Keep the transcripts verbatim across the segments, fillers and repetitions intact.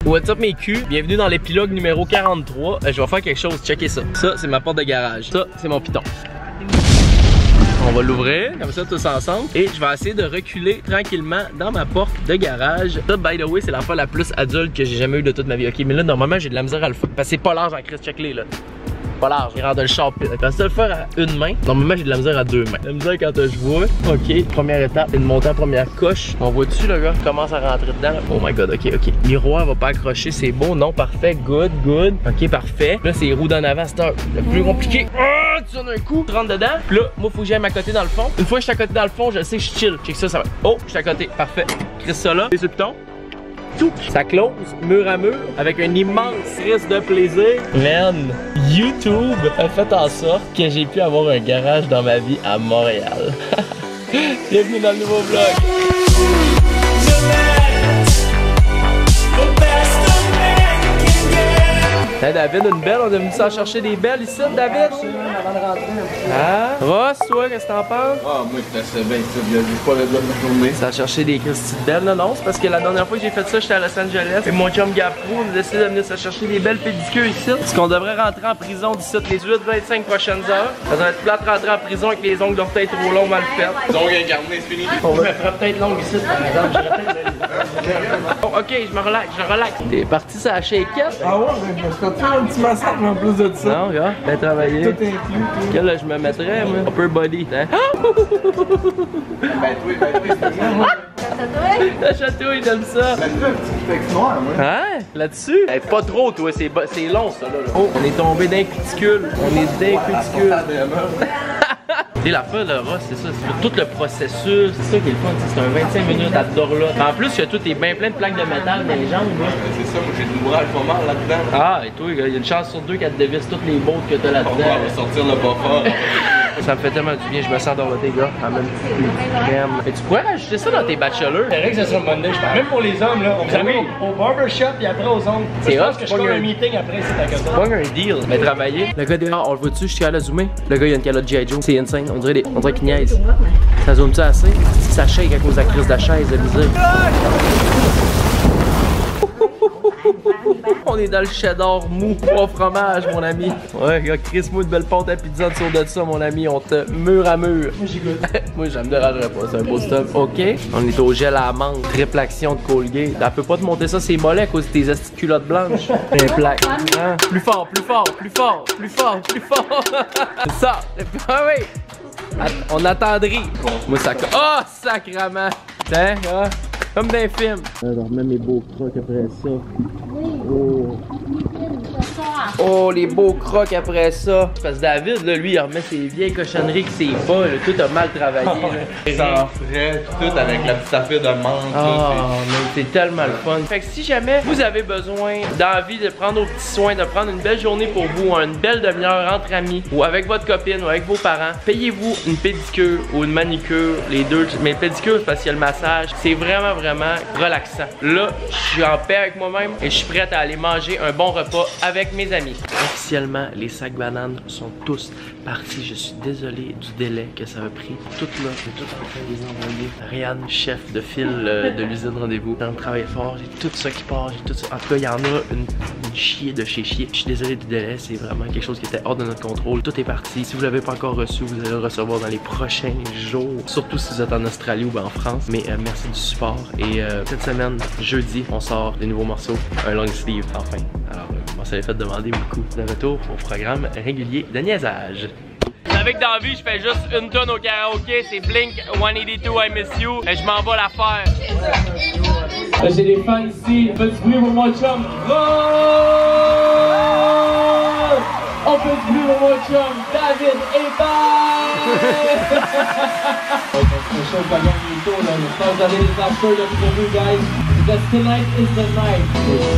What's up mes culs? Bienvenue dans l'épilogue numéro quarante-trois. Euh, je vais faire quelque chose, checkez ça. Ça, c'est ma porte de garage. Ça, c'est mon piton. On va l'ouvrir, comme ça, tous ensemble. Et je vais essayer de reculer tranquillement dans ma porte de garage. Ça, by the way, c'est la fois la plus adulte que j'ai jamais eu de toute ma vie. Ok, mais là, normalement, j'ai de la misère à le faire. Parce que c'est pas large en Christ, check-les là. Pas large, il rentre le char. Quand ça le faire à une main, normalement j'ai de la misère à deux mains. La misère quand je vois, ok, première étape, une montée en première coche. On voit dessus le gars commence à rentrer dedans. Là. Oh my god, ok, ok. Miroir va pas accrocher, c'est beau, non, parfait, good, good. Ok, parfait. Là, c'est les roues d'en avant, c'est le plus compliqué. Oh, tu donnes un coup, tu rentres dedans. Puis là, moi, faut que j'aille à côté dans le fond. Une fois que je suis à côté dans le fond, je sais que je chill. Check ça, ça va. Oh, je suis à côté, parfait. Crisse ça là, et sur le piton. Ça close mur à mur avec un immense risque de plaisir. Man, YouTube a fait en sorte que j'ai pu avoir un garage dans ma vie à Montréal. Bienvenue dans le nouveau vlog. Hey David, une belle, on a venu s'en chercher des belles ici, David? Avant de rentrer. Ah? Ross, toi, qu'est-ce que t'en penses? Ah, moi, je suis bien, j'ai pas le droit de ma journée. Ça a cherché des petites belles, non, non, c'est parce que la dernière fois que j'ai fait ça, j'étais à Los Angeles et mon chum Gapro nous a décidé de venir se chercher des belles pédicures ici. Parce qu'on devrait rentrer en prison d'ici les dix-huit vingt-cinq prochaines heures. Ça va être plate de rentrer en prison avec les ongles d'orteil trop longs, mal faits. Les ongles incarnés, c'est fini. On me ferait peut-être longue ici, par exemple. Bon, ok, je me relaxe, je relaxe. T'es parti sur la shakeette? Ah ouais, je me suis fait faire un petit massage en plus de ça. Non, gars, bien travaillé. Tout inclus, tout. Quel là, je me mettrais, moi? Upper body, hein? Ben, toi, ben, toi, c'est ça. La chatouille, j'aime ça. Ben, toi, un petit texte noir, moi. Hein? Là-dessus? Hey, pas trop, toi, c'est long, ça, là. Oh, on est tombé d'un cuticule. On est d'un cuticule. Et la fin de Ross, c'est ça, c'est tout le processus, c'est ça qui est le fun, c'est un vingt-cinq minutes à là. En plus, il y a tout, t'es bien plein de plaques de métal dans les jambes. Là. C'est ça, moi j'ai de l'ouvrage pas mal là-dedans. Ah, et toi, il y a une chance sur deux qu'elle te dévisse toutes les bottes que t'as là-dedans. On va sortir le pas fort. Ça me fait tellement du bien, je me sens dorloté, gars. En même crème. Mais tu pourrais rajouter ça dans tes bachelors. C'est vrai que ça sera Monday, je parle. Même pour les hommes, là. On vous amène au barbershop et après aux ongles. C'est Je hot, pense que je fais un meeting après, c'est ta C'est pas un deal. Mais travailler. Le gars dehors, on le voit-tu? Je suis allé zoomer. Le gars, il a une calotte G I Joe. C'est insane. On dirait, des... on dirait qu'il niaise. Ça zoome-tu assez? Ça shake à cause de la crise de la chaise, de misère. On est dans le cheddar mou, trois fromages, mon ami. Ouais, il y a Chris Mou de belle pâte à pizza autour de ça, mon ami. On te mur à mur. Moi, j'écoute. Moi, ça me dérangerait pas, c'est un beau stuff. OK. On est au gel à la menthe, triple action de Colgate. Elle peut pas te monter ça, c'est mollet à cause de tes esti culottes blanches. Les plaques. Hein? Plus fort, plus fort, plus fort, plus fort, plus fort. Ça. Ah oui. On attendrit. Moi, ça. Oh, sacrament. Tiens, ah. Comme dans les films. Je remets mes beaux crocs après ça. Oh. Oh, les beaux crocs après ça. Parce que David, là, lui, il remet ses vieilles cochonneries que c'est pas. Là, tout a mal travaillé. Sans frais, tout avec la petite affaire de menthe. Oh, mais c'est tellement le fun. Fait que si jamais vous avez besoin d'envie de prendre vos petits soins, de prendre une belle journée pour vous, une belle demi-heure entre amis, ou avec votre copine, ou avec vos parents, payez-vous une pédicure ou une manicure, les deux. Mais pédicure, c'est parce qu'il y a le massage. C'est vraiment, vraiment vraiment relaxant. Là, je suis en paix avec moi-même et je suis prête à aller manger un bon repas avec mes amis. Officiellement, les sacs bananes sont tous partis. Je suis désolé du délai que ça a pris. Tout là, j'ai tout fait les envoyer. Ariane, chef de file euh, de l'usine Rendez-vous, on travaille fort. J'ai tout ça qui part. J'ai tout ça. En tout cas, il y en a une, une chier de chez chier. Je suis désolé du délai. C'est vraiment quelque chose qui était hors de notre contrôle. Tout est parti. Si vous l'avez pas encore reçu, vous allez le recevoir dans les prochains jours. Surtout si vous êtes en Australie ou ben en France. Mais euh, merci du support. Et euh, cette semaine, jeudi, on sort des nouveaux morceaux, un long sleeve enfin. Alors, euh, on s'avait fait demander beaucoup. De retour au programme régulier de niaisage. Avec dans la vie, je fais juste une tonne au karaoké, c'est Blink one eighty-two I Miss You, et je m'en vais la faire. J'ai des fans ici, faites du bruit pour mon chum. Oh! On fait du bruit pour mon chum, David et bye! Vous avez les after là pour vous, guys. Because tonight is the night.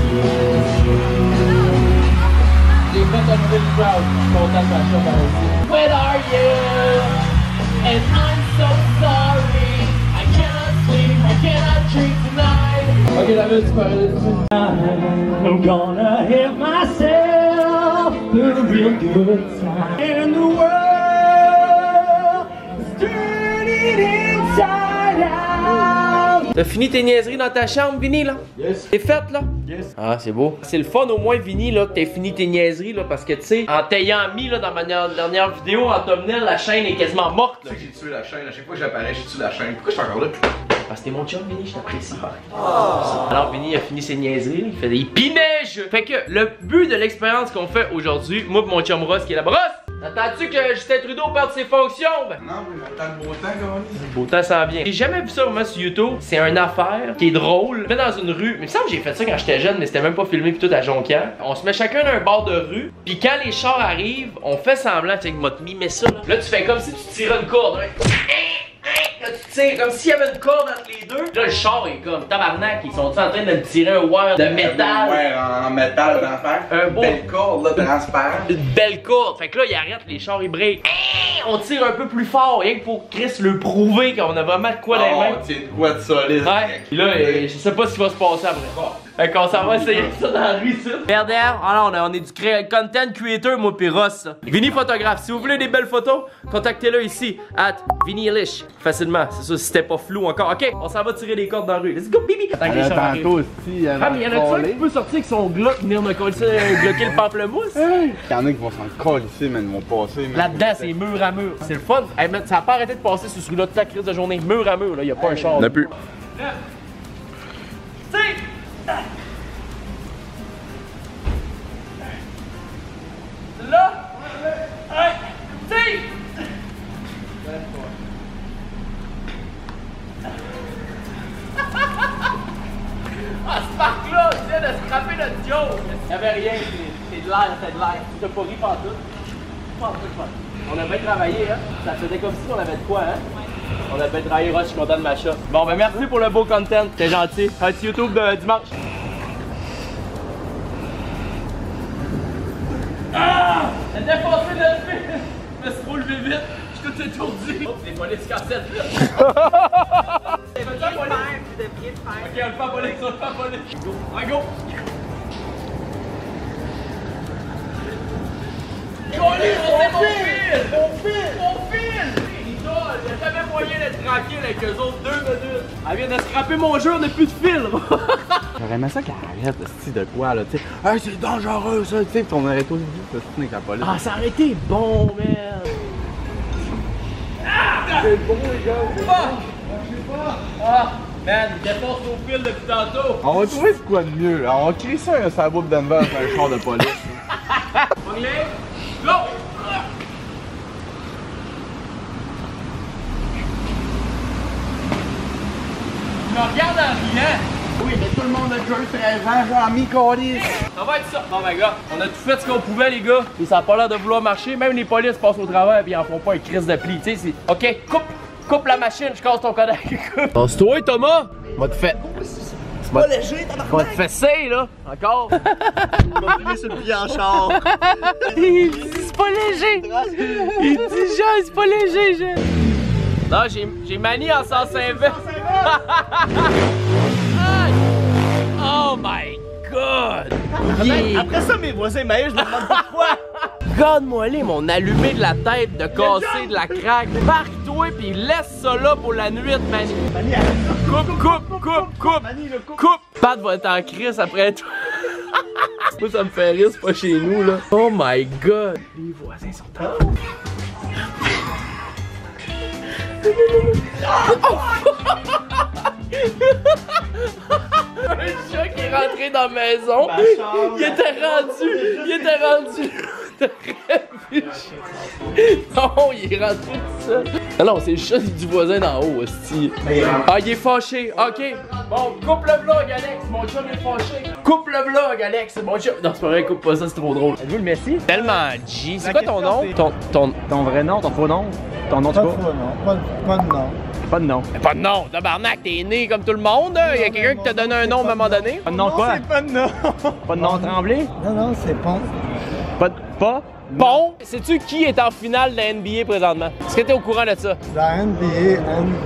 J'ai fait un peu de crowd. Je suis content de ma chambre aussi. Where are you? And I'm so sorry. I cannot sleep, I cannot drink tonight. Ok, David, tu peux arrêter dessus. I'm gonna hit myself through a real good time. And the world is turning inside out. T'as fini tes niaiseries dans ta chambre, Vinny, là? Yes. T'es faite, là? Yes. Ah, c'est beau. C'est le fun au moins, Vinny, là, que t'aies fini tes niaiseries, là, parce que tu sais, en t'ayant mis là, dans ma dernière vidéo, en thumbnail, la chaîne est quasiment morte. Tu sais que j'ai tué la chaîne, à chaque fois que j'apparais, j'ai tué la chaîne. Pourquoi je suis encore là? Parce que t'es mon chum, Vinny, je t'apprécie. Oh. Alors, Vinny a fini ses niaiseries, il fait des pinèges. Fait que le but de l'expérience qu'on fait aujourd'hui, moi et mon chum Ross qui est la brosse, attends-tu que Justin Trudeau perde ses fonctions? Ben non, mais j'attends le beau temps, gars. le beau temps s'en vient. J'ai jamais vu ça vraiment sur YouTube. C'est une affaire qui est drôle. Je vais dans une rue. Mais il me semble que j'ai fait ça quand j'étais jeune, mais c'était même pas filmé pis tout à Jonquière. On se met chacun d'un bord de rue. Puis quand les chars arrivent, on fait semblant, tu sais, que moi te mets ça. Là. là, tu fais comme si tu tirais une corde. Hein. Là, tu tires comme s'il y avait une corde entre les deux. Là, le char est comme tabarnak. Ils sont en train de me tirer un wire de métal. Ouais, en métal d'enfer. Un beau. Belle corde, là, transparent. Une belle corde. Fait que là, ils arrêtent, les chars, ils break. On tire un peu plus fort, rien que pour Chris le prouver qu'on a vraiment de quoi dans les mains. Oh, tiens de quoi de solide. Ouais. Puis là, euh, je sais pas ce qui va se passer après. Bon. Fait qu'on s'en va essayer ça dans la rue, ça. Regardez, alors, on, on est du content creator, moi pis Ross, ça. Vinny photographe. Si vous voulez des belles photos, contactez-le ici, at Vinny Elish. Facilement, c'est ça, si c'était pas flou encore. Ok, on s'en va tirer des cordes dans la rue. Let's go, baby. Attends que les chars arrivent. Tantôt aussi, Ah, mais y'en a-tu un qui peut sortir avec son Glock, venir me coller ça, bloquer le pamplemousse? Il y en a qui vont s'en coller ici, mais ils vont passer. Là-dedans, c'est mur à mur. C'est le fun. Hey, man, ça a pas arrêté de passer sur ce rue-là toute la crise de journée. Mur à mur, là, y a pas un char. On a plus. Là! Hey! Tire! Ah, ce parc-là, il vient de scraper notre joke! Y'avait rien, c'est de l'air, c'est de l'air. Tu t'as pas ri pantoute? Pantoute, pantoute. On a bien travaillé, hein? Ça faisait comme si on avait de quoi, hein? On a bien travaillé, Ross, je suis content de ma shot. Bon, ben merci pour le beau content, t'es gentil. Un petit YouTube de dimanche. Ah! J'ai défoncé notre fil! Je me suis trop levé vite, je suis tout étourdi. Oh, les polices cassettes vite! C'est pas ça, police? Ok, on le fait à police, on le fait à police. Go! On go! Police, on sait mon fil! Mon fil! Mon fil! Il y a jamais moyen d'être tranquille avec eux autres deux minutes. Elle vient de scraper mon jeu, on n'a plus de fil! J'aurais aimé ça qu'elle arrête, ce style de quoi, là, tu sais. Hey, c'est dangereux, ça, tu sais, pis on aurait tout dit, ça, c'est avec la police. Ah, ça aurait été bon, man! Ah! C'est bon, les gars, c'est bon! Ah! Man, il défonce nos fils depuis tantôt! On va trouver ce quoi de mieux, là. On va créer ça un sabot de Denver sur un char de police. Anglais, go! Je me regarde en riant! Oui, mais tout le monde a déjà eu treize ans, Jean-Mi, Colis. Ça va être ça! Bon, ben, gars, on a tout fait ce qu'on pouvait, les gars. Et ça a pas l'air de vouloir marcher. Même les polices passent au travers et ils en font pas un crise de pli. Tu sais, c'est. Ok, coupe! Coupe la machine, je casse ton codec. Passe-toi, Thomas! Moi, te fait. C'est pas léger, t'as Moi, te fesser, là! Encore! On va finir sur le pied en char. Il dit c'est pas léger! Il dit genre c'est pas léger, je... Non, j'ai, j'ai manie en sens inverse! Oh my god! Yeah. Après ça, mes voisins m'aillent, je me demande pourquoi. Regarde-moi les, mon allumé de la tête, de casser, de la craque. Marque-toi pis laisse ça là pour la nuit, Mani. Coupe, coupe, coupe, coupe, coupe. Pat va être en crise après toi. Moi, ça me fait rire, c'est pas chez nous, là. Oh my god. Les voisins sont en... Un chat qui est rentré dans la maison. Il était rendu. Il était rendu. Non, il est rentré tout seul. Ah non, c'est le chat du voisin d'en haut, hostie. Ah, il est fâché. Ok. Bon, coupe le vlog, Alex. Mon chat est fâché. Coupe le vlog, Alex. Mon chat. Non, c'est pas vrai, coupe pas ça, c'est trop drôle. Êtes-vous le Messi? Tellement G. C'est quoi ton nom? Ton, ton, Ton vrai nom, ton faux nom? Ton nom, tu Pas de vois? faux nom, pas de, pas de nom. Pas de nom. Mais pas de nom, tabarnak, t'es né comme tout le monde. Il y a quelqu'un qui t'a donné un nom à un moment donné. Pas de nom quoi? C'est pas de nom. Pas de nom Tremblay? Non, non, c'est Pont. Pas de... Pas? Bon, sais-tu qui est en finale de la N B A présentement? Est-ce que t'es au courant de ça? La N B A, N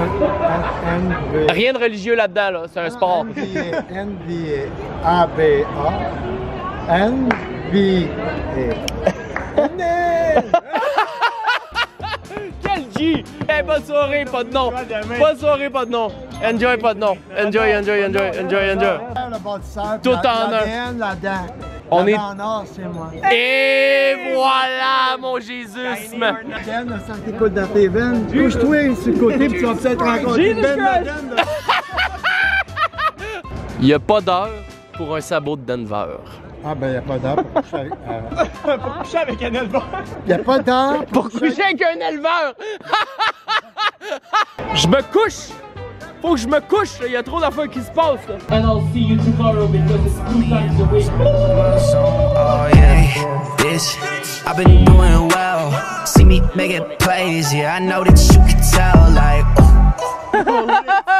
B A, Rien de religieux là-dedans, là. C'est un sport. N B A, N B A, A B A, N B A. Quel G! Hey, bonne soirée, pas de nom! Bonne soirée, pas de nom! Enjoy, pas de nom! Enjoy, enjoy, enjoy, enjoy, enjoy! Le bâtisseur, Tout la- en un. l'A D N, la dent. On La est- dent en or, c'est moi. Et voilà, mon Jésus! La dent, le sang qui coule dans tes veines. Couche-toi sur le côté, puis tu vas peut-être rencontrer une belle madame. là. Il n'y a pas d'heure pour un sabot de Denver. Ah, ben, il n'y a pas d'heure pour coucher avec. euh, Pour coucher avec un éleveur. Il n'y a pas d'heure Pour coucher avec un éleveur! Je me couche! Faut que je me couche! Il y a trop d'affaires qui se passent! Là. And I'll see you tomorrow because it's two times a week. Oh yeah, bitch, I've been doing well. See me making plays, yeah, I know that you can tell, like, oh.